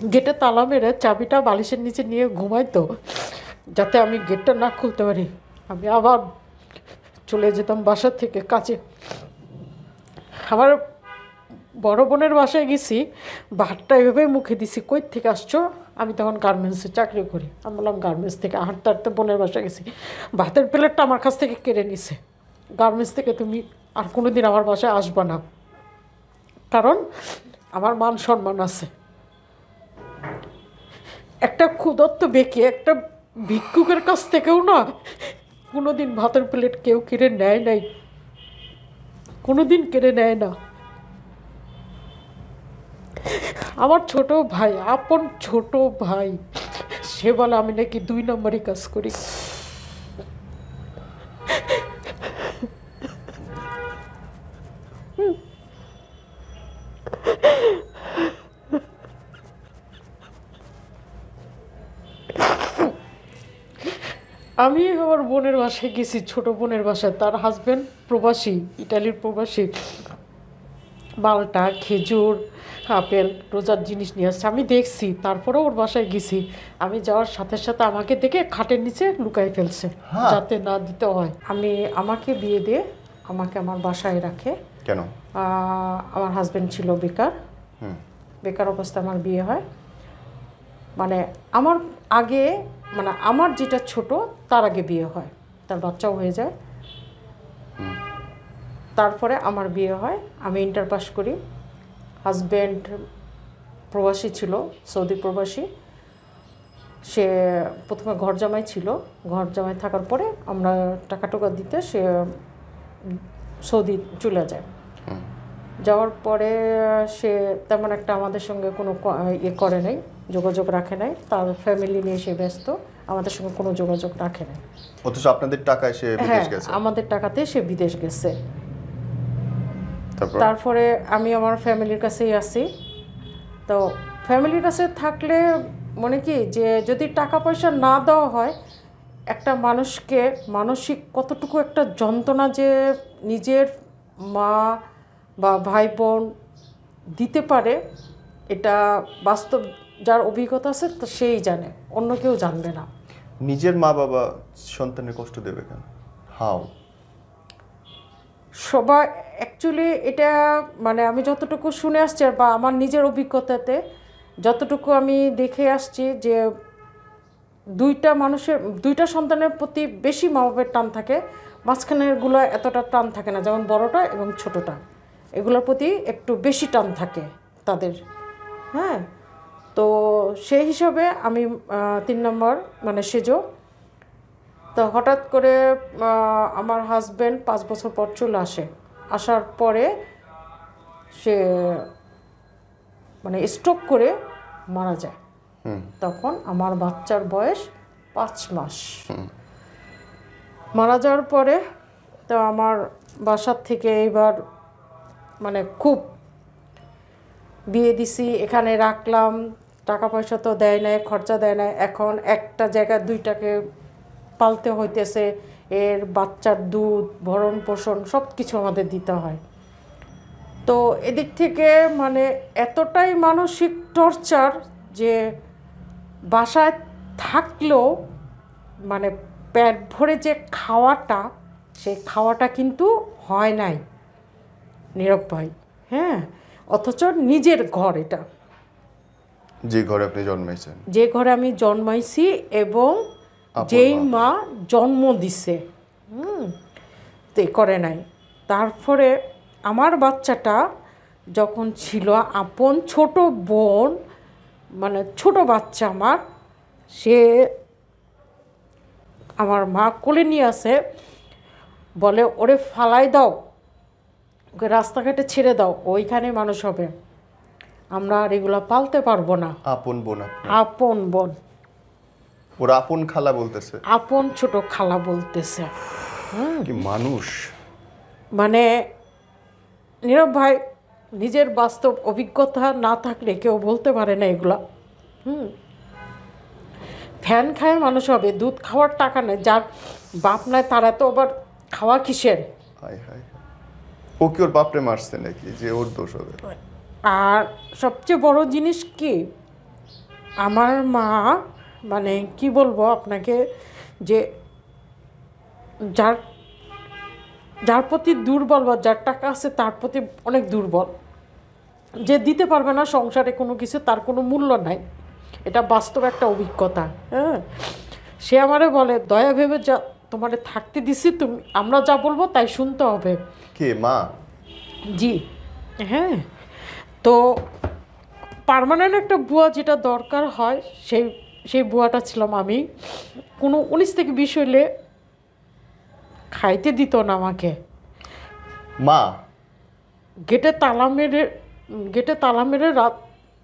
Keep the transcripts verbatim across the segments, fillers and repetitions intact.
গেটে তালা মেরে চাবিটা বালিশের নিচে নিয়ে ঘুমাইতো, যাতে আমি গেটটা না খুলতে পারি। আমি আবার চলে যেতাম বাসা থেকে কাজে। আমার বড় বোনের বাসায় গেছি, ভাতটা এভাবে মুখে দিছি, কই থেকে আসছো? আমি তখন গার্মেন্টসে চাকরি করি। আমি বললাম গার্মেন্টস থেকে। হাঁটতে হাঁটতে বোনের বাসায় গেছি, ভাতের প্লেটটা আমার কাছ থেকে কেড়ে নিছে। গার্মেন্টস থেকে তুমি আর কোনো দিন আমার বাসায় আসবা না, কারণ আমার মান সম্মান আছে। একটা ক্ষুদত্ত বেঁকে একটা ভিক্ষুকের কাছ থেকেও না কোনো দিন ভাতের প্লেট কেউ কেড়ে নেয় নাই, কোনো দিন কেড়ে নেয় না। আমার ছোট ভাই, আপন ছোট ভাই, সে বলে আমি নাকি দুই নম্বরই কাজ করি। আমি আমার বোনের বাসায় গেছি, ছোট বোনের বাসায়। তার হাজব্যান্ড প্রবাসী, ইটালির প্রবাসী। মালটা, খেজুর, আপেল, রোজার জিনিস নিয়ে আসছে। আমি দেখছি, তারপরেও ওর বাসায় গেছি। আমি যাওয়ার সাথে সাথে আমাকে দেখে খাটের নিচে লুকাই ফেলছে, যাতে না দিতে হয়। আমি আমাকে বিয়ে দিয়ে আমাকে আমার বাসায় রাখে। কেন? আমার হাজব্যান্ড ছিল বেকার, বেকার অবস্থায় আমার বিয়ে হয়। মানে আমার আগে, মানে আমার যেটা ছোট তার আগে বিয়ে হয়, তার বাচ্চাও হয়ে যায়। তারপরে আমার বিয়ে হয়, আমি ইন্টার পাস করি। হাজব্যান্ড প্রবাসী ছিল, সৌদি প্রবাসী। সে প্রথমে ঘর জামাই ছিল, ঘর জামাই থাকার পরে আমরা টাকা টাকা দিতে সে সৌদি চলে যায়। যাওয়ার পরে সে তেমন একটা আমাদের সঙ্গে কোনো ইয়ে করে নাই, যোগাযোগ রাখে নাই। তার ফ্যামিলি নিয়ে সে ব্যস্ত, আমাদের সঙ্গে কোনো যোগাযোগ রাখে নাই। অথচ আপনাদের টাকায় সে বিদেশ গেছে? হ্যাঁ, আমাদের টাকাতে সে বিদেশ গেছে। তারপরে আমি আমার ফ্যামিলির কাছেই আছি। তো ফ্যামিলির কাছে থাকলে মনে কি যে যদি টাকা পয়সা না দেওয়া হয়, একটা মানুষকে মানসিক কতটুকু একটা যন্ত্রণা যে নিজের মা বা ভাই বোন দিতে পারে, এটা বাস্তব যার অভিজ্ঞতা আছে তো সেই জানে, অন্য কেউ জানবে না। নিজের মা বাবা সন্তানের কষ্ট দেবে কেন? হাউ? সবাই অ্যাকচুয়ালি এটা মানে আমি যতটুকু শুনে আসছি বা আমার নিজের অভিজ্ঞতাতে যতটুকু আমি দেখে আসছি, যে দুইটা মানুষের দুইটা সন্তানের প্রতি বেশি মা বাবার টান থাকে, মাঝখানেরগুলো এতটা টান থাকে না। যেমন বড়টা এবং ছোটটা, এগুলোর প্রতি একটু বেশি টান থাকে তাদের। হ্যাঁ, তো সেই হিসাবে আমি তিন নম্বর মানে সেজো। তো হঠাৎ করে আমার হাজব্যান্ড পাঁচ বছর পর চলে আসে। আসার পরে সে মানে স্ট্রোক করে মারা যায়। তখন আমার বাচ্চার বয়স পাঁচ মাস। মারা যাওয়ার পরে তো আমার বাসার থেকে এইবার মানে খুব বিয়ে দিছি, এখানে রাখলাম, টাকা পয়সা তো দেয় নাই, খরচা দেয় নাই। এখন একটা জায়গায় দুইটাকে পালতে হইতেছে, এর বাচ্চার দুধ, ভরণ পোষণ সব কিছু আমাদের দিতে হয়। তো এদিক থেকে মানে এতটাই মানসিক টর্চার যে বাসায় থাকলেও মানে পেট ভরে যে খাওয়াটা, সেই খাওয়াটা কিন্তু হয় নাই নীরব ভাই। হ্যাঁ, অথচ নিজের ঘর এটা, যে ঘরে আপনি জন্মাইছেন, যে ঘরে আমি জন্মাইছি এবং যেই মা জন্ম দিছে, হুম, তো করে নাই। তারপরে আমার বাচ্চাটা যখন ছিল, আপন ছোট বোন মানে ছোট বাচ্চা আমার, সে আমার মা কোলে নিয়ে আসে, বলে ওরে ফালাই দাও, ওকে রাস্তাঘাটে ছেড়ে দাও, ওইখানে মানুষ হবে, আমরা আর এগুলো পালতে পারবো না। আপন বোন? আপন বোন। ওরা আপন খালা বলতেছে? আপন ছোট খালা বলতেছে। কি মানুষ! মানে নীরব ভাই, নিজের বাস্তব অভিজ্ঞতা না থাকলে কেউ বলতে পারে না এগুলা। হুম, ফ্যান খায় মানুষ হবে, দুধ খাওয়ার টাকা নেই, যার বাপ নাই তারা তো আবার খাওয়া কিসের? হাই হাই, ও কি ওর বাপরে মারছে নাকি যে ওর দোষ হবে? আর সবচেয়ে বড় জিনিস কি, আমার মা মানে কি বলবো আপনাকে, যে যার যার প্রতি দুর্বল বা যার টাকা আছে তার প্রতি অনেক দুর্বল, যে দিতে পারবে না সংসারে কোনো কিছু, তার কোনো মূল্য নাই। এটা বাস্তব একটা অভিজ্ঞতা। হ্যাঁ, সে আমারে বলে দয়া ভেবে যা তোমারে থাকতে দিছি, তুমি আমরা যা বলবো তাই শুনতে হবে। কে মা? জি হ্যাঁ। তো পার্মানেন্ট একটা বুয়া যেটা দরকার হয়, সেই সেই বুয়াটা ছিলাম আমি। কোনো উনিশ থেকে বিশ হইলে খাইতে দিত না আমাকে। মা গেটে তালা মেরে গেটে তালা মেরে রাত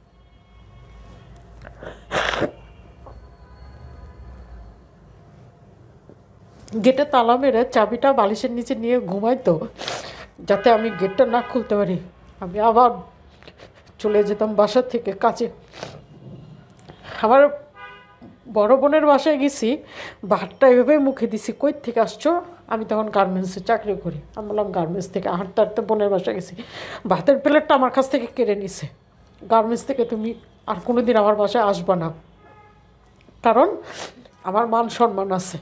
গেটে তালা মেরে চাবিটা বালিশের নিচে নিয়ে ঘুমাইতো, যাতে আমি গেটটা না খুলতে পারি। আমি আবার চলে যেতাম বাসা থেকে কাজে। আমার বড় বোনের বাসায় গেছি, ভাতটা এভাবে মুখে দিছি, কই থেকে আসছো? আমি তখন গার্মেন্টসে চাকরি করি। আমি বললাম গার্মেন্টস থেকে। হাঁটতে হাঁটতে বোনের বাসায় গেছি, ভাতের প্লেটটা আমার কাছ থেকে কেড়ে নিছে। গার্মেন্টস থেকে তুমি আর কোনো দিন আমার বাসায় আসবা না, কারণ আমার মান সম্মান আছে।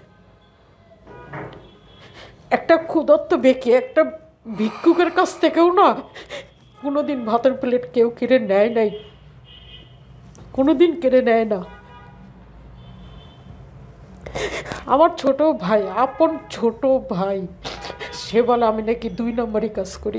একটা ক্ষুদত্ত বেঁকে একটা ভিক্ষুকের কাছ থেকেও না কোনো দিন ভাতের প্লেট কেউ কেড়ে নেয় নাই, কোনো দিন কেড়ে নেয় না। আমার ছোট ভাই, আপন ছোট ভাই, সে বলে আমি নাকি দুই নম্বরই কাজ করি।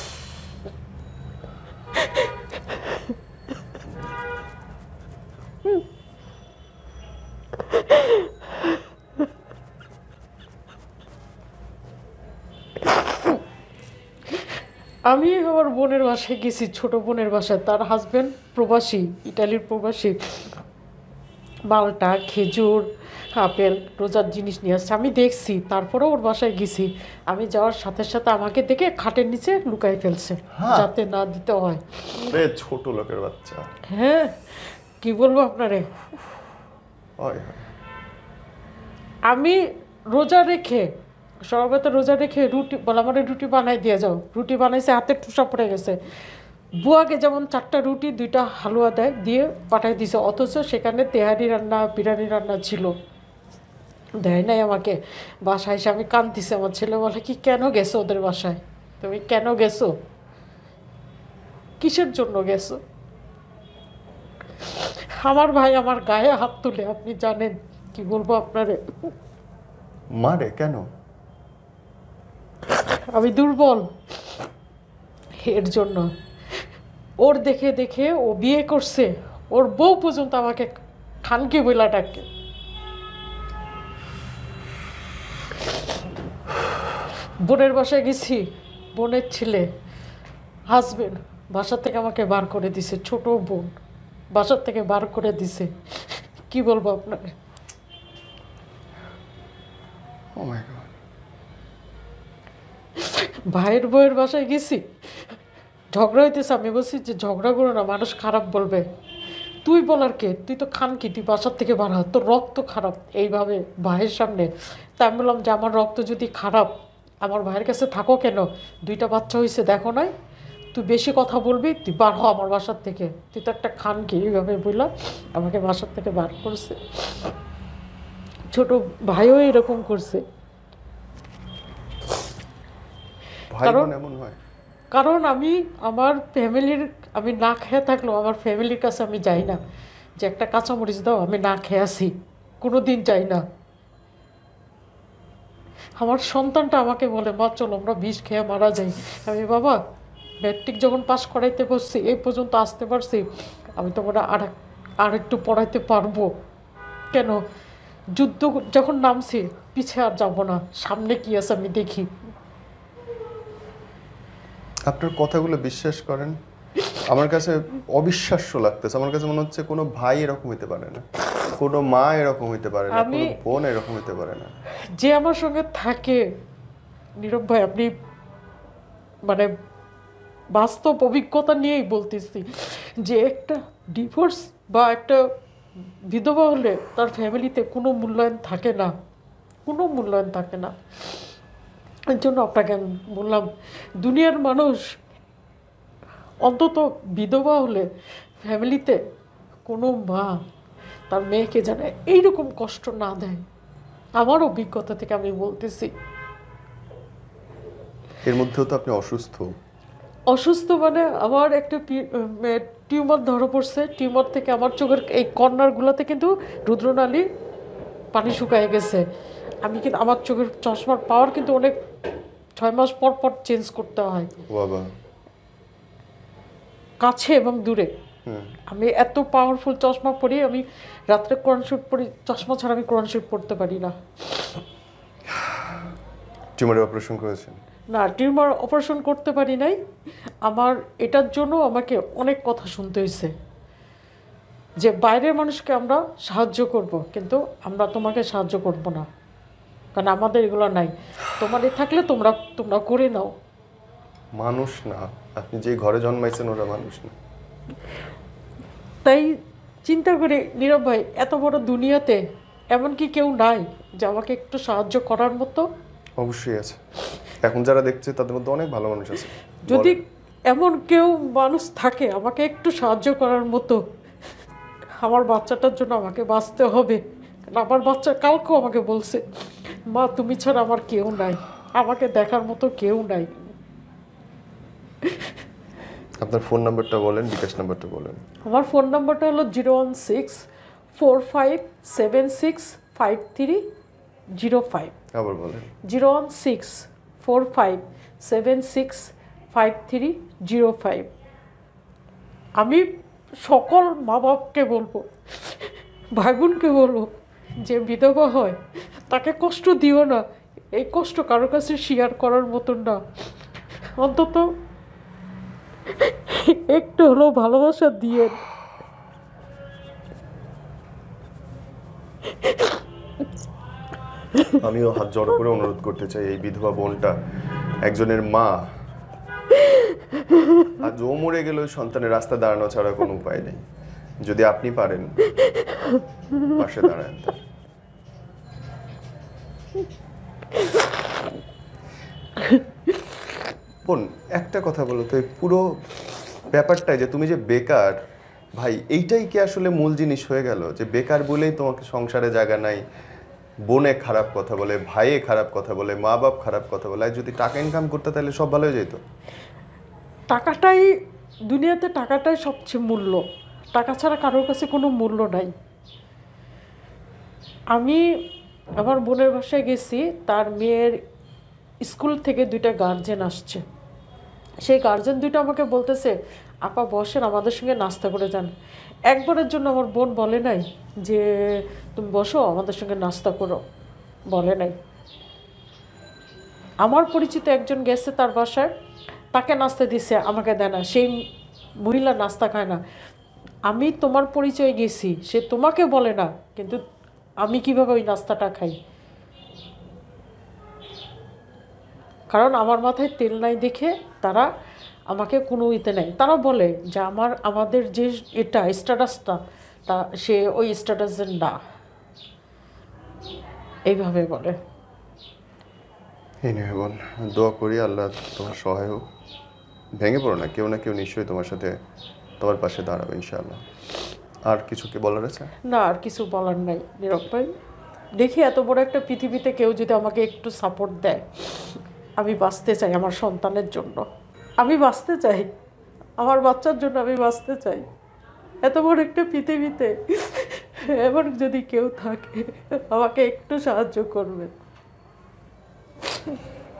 আমি আমার বোনের বাসায় গেছি, ছোট বোনের বাসায়। তার হাজব্যান্ড প্রবাসী, ইটালির প্রবাসী। মালটা, খেজুর, আপেল, রোজার জিনিস নিয়ে আসছে। আমি দেখছি, তারপরেও ওর বাসায় গেছি। আমি যাওয়ার সাথে সাথে আমাকে দেখে খাটের নিচে লুকাই ফেলছে, যাতে না দিতে হয়। রে ছোট লোকের বাচ্চা। হ্যাঁ, কি বলবো আপনারে। হয় হয়। আমি রোজা রেখে, সর্বত রোজা রেখে রুটি বলে আমার রুটি বানাই দিয়ে যাও। রুটি বানাইছে, হাতে ঠুসা পড়ে গেছে। বুয়াকে যেমন চারটা রুটি দুইটা হালুয়া দেয়, দিয়ে পাঠাই দিছে, অথচ সেখানে তেহারি রান্না, বিরিয়ানি রান্না ছিল, দেয় নাই আমাকে। বাসায় এসে আমি কাঁদতেছি। আমার ছেলে বলে কি কেন গেছো ওদের বাসায়, তুমি কেন গেছো, কিসের জন্য গেছো? আমার ভাই আমার গায়ে হাত তুলে, আপনি জানেন কি বলবো আপনারে। মারে কেন? আমি দুর্বল এর জন্য। ওর দেখে দেখে ও বিয়ে করছে, ওর বউ পর্যন্ত আমাকে খানকি বইলা ডাকে। বোনের বাসায় গেছি, বোনের ছেলে হাজবেন্ড বাসা থেকে আমাকে বার করে দিছে। ছোট বোন বাসার থেকে বার করে দিছে। কি বলবো আপনাকে। Oh my god. ভাইয়ের বউয়ের বাসায় গেছি, ঝগড়া হইতেছে। আমি বলছি যে ঝগড়া করো না, মানুষ খারাপ বলবে। তুই বলার কে, তুই তো খান কি, তুই বাসার থেকে বার হ, তোর রক্ত খারাপ। এইভাবে ভাইয়ের সামনে। তা আমি বললাম যে আমার রক্ত যদি খারাপ, আমার ভাইয়ের কাছে থাকো কেন? দুইটা বাচ্চা হয়েছে দেখো নাই? তুই বেশি কথা বলবি, তুই বার হ আমার বাসার থেকে, তুই তো একটা খান কি। এইভাবে বললাম, আমাকে বাসার থেকে বার করছে। ছোট ভাইও এরকম করছে। ভাই কারণ বোন এমন হয়? কারণ আমি আমার ফ্যামিলির, আমি না খেয়ে থাকলেও আমার ফ্যামিলির কাছে আমি যাই না যে একটা কাঁচামরিচ দাও, আমি না খেয়ে আসি, কোনো দিন যাই না। আমার সন্তানটা আমাকে বলে মা চলো আমরা বিষ খেয়ে মারা যাই। আমি বাবা ম্যাট্রিক যখন পাস করাইতে বসছি, এই পর্যন্ত আসতে পারছি, আমি তোমরা আর আর একটু পড়াইতে পারবো কেন? যুদ্ধ যখন নামছি, পিছে আর যাব না, সামনে কি আছে আমি দেখি। আপনার কথাগুলো বিশ্বাস করেন, আমার কাছে অবিশ্বাস্য লাগতেছে। আমার কাছে মনে হচ্ছে কোনো ভাই এরকম হইতে পারে না, কোনো মা এরকম হইতে পারে না, কোনো বোন এরকম হইতে পারে না। যে আমার সঙ্গে থাকে, নীরব ভাই, আপনি মানে বাস্তব অভিজ্ঞতা নিয়েই বলতেছি যে একটা ডিভোর্স বা একটা বিধবা হলে তার ফ্যামিলিতে কোনো মূল্যায়ন থাকে না, কোনো মূল্যায়ন থাকে না। এর জন্য আপনাকে আমি বললাম, দুনিয়ার মানুষ অন্তত বিধবা হলে ফ্যামিলিতে কোনো মা তার মেয়েকে জানে এইরকম কষ্ট না দেয়। আমার অভিজ্ঞতা থেকে আমি বলতেছি। এর মধ্যেও তো আপনি অসুস্থ। অসুস্থ মানে আমার একটা টিউমার ধরা পড়ছে। টিউমার থেকে আমার চোখের এই কর্নারগুলোতে কিন্তু রুদ্রনালী পানি শুকায় গেছে। আমি কিন্তু আমার চোখের চশমার পাওয়ার কিন্তু অনেক ছয় মাস পর পর চেঞ্জ করতে হয়, বাবা, কাছে এবং দূরে। আমি এত পাওয়ারফুল চশমা পরি, আমি রাত্রে কোরআন শরীফ পড়ি, চশমা ছাড়া আমি কোরআন শরীফ পড়তে পারি না। টিউমারের অপারেশন করেছেন? না, টিউমার অপারেশন করতে পারি নাই। আমার এটার জন্য আমাকে অনেক কথা শুনতে হয়েছে যে বাইরের মানুষকে আমরা সাহায্য করব, কিন্তু আমরা তোমাকে সাহায্য করব না, কারণ আমাদের এগুলো নাই। তোমারই থাকলে তোমরা তোমরা করে নাও। মানুষ না, আপনি যে ঘরে জন্মাইছেন ওরা মানুষ না। তাই চিন্তা করে, নীরব ভাই, এত বড় দুনিয়াতে এমন কি কেউ নাই যে আমাকে একটু সাহায্য করার মতো? অবশ্যই আছে। এখন যারা দেখছে তাদের মধ্যে অনেক ভালো মানুষ আছে। যদি এমন কেউ মানুষ থাকে আমাকে একটু সাহায্য করার মতো, আমার বাচ্চাটার জন্য আমাকে বাঁচতে হবে। কারণ আমার বাচ্চা কালকেও আমাকে বলছে, মা তুমি ছাড়া আমার কেউ নাই, আমাকে দেখার মতো কেউ নাই। আপনার ফোন নাম্বারটা বলেন, বিকাশ নাম্বারটা বলেন। আমার ফোন নাম্বারটা হলো zero one six four five seven six five three zero five. আবার বলেন। Zero one six four five seven six five three zero five. আমি সকল মা বাপকে বলবো, ভাই বোনকে বলবো, যে বিধবা হয় তাকে কষ্ট দিও না। এই কষ্ট কারোর কাছে শেয়ার করার মতন না। অন্তত একটু হলেও ভালোবাসা দিয়ে। আমিও হাত জড়ো করে অনুরোধ করতে চাই, এই বিধবা বোনটা একজনের মা, আজ ও মরে গেল, সন্তানের রাস্তা দাঁড়ানো ছাড়া কোনো উপায় নেই। যদি আপনি পারেন পাশে দাঁড়ান। বোন, একটা কথা বলো তো, এই পুরো ব্যাপারটাই যে তুমি যে বেকার, ভাই এইটাই কি আসলে মূল জিনিস হয়ে গেল? যে বেকার বলেই তোমাকে সংসারে জায়গা নাই, বোনে খারাপ কথা বলে, ভাইয়ে খারাপ কথা বলে, মা বাপ খারাপ কথা বলে। আর যদি টাকা ইনকাম করতে তাহলে সব ভালো হয়ে যেত। টাকাটাই দুনিয়াতে, টাকাটাই সবচেয়ে মূল্য। টাকা ছাড়া কারোর কাছে কোনো মূল্য নাই। আমি আমার বোনের বাসায় গেছি, তার মেয়ের স্কুল থেকে দুইটা গার্জেন আসছে। সেই গার্জেন দুইটা আমাকে বলতেছে, আপা বসেন, আমাদের সঙ্গে নাস্তা করে যান। একবারের জন্য আমার বোন বলে নাই যে তুমি বসো আমাদের সঙ্গে নাস্তা করো, বলে নাই। আমার পরিচিত একজন গেছে তার বাসায়, তাকে নাস্তা দিছে, আমাকে দেয় না। সেই মহিলা নাস্তা খায় না। আমি তোমার পরিচয় গেছি, সে তোমাকে বলে না, কিন্তু আমি কিভাবে ওই নাস্তাটা খাই? কারণ আমার মাথায় তেল নাই দেখে তারা আমাকে কোনো ইতে নেই। তারা বলে যে আমার আমাদের যে এটা স্ট্যাটাসটা, তা সে ওই স্ট্যাটাসের না, এইভাবে বলে। এই নিয়ে বোন, দোয়া করি আল্লাহ তোমার সহায় হোক। ভেঙে পড়ো না, কেউ না কেউ নিশ্চয়ই তোমার সাথে, তোমার পাশে দাঁড়াবে ইনশাআল্লাহ। আর কিছু কি বলার আছে? না, আর কিছু বলার নাই নীরব ভাই। দেখি এত বড় একটা পৃথিবীতে কেউ যদি আমাকে একটু সাপোর্ট দেয়। আমি বাঁচতে চাই আমার সন্তানের জন্য, আমি বাঁচতে চাই আমার বাচ্চার জন্য, আমি বাঁচতে চাই। এত বড় একটা পৃথিবীতে এমন যদি কেউ থাকে আমাকে একটু সাহায্য করবে।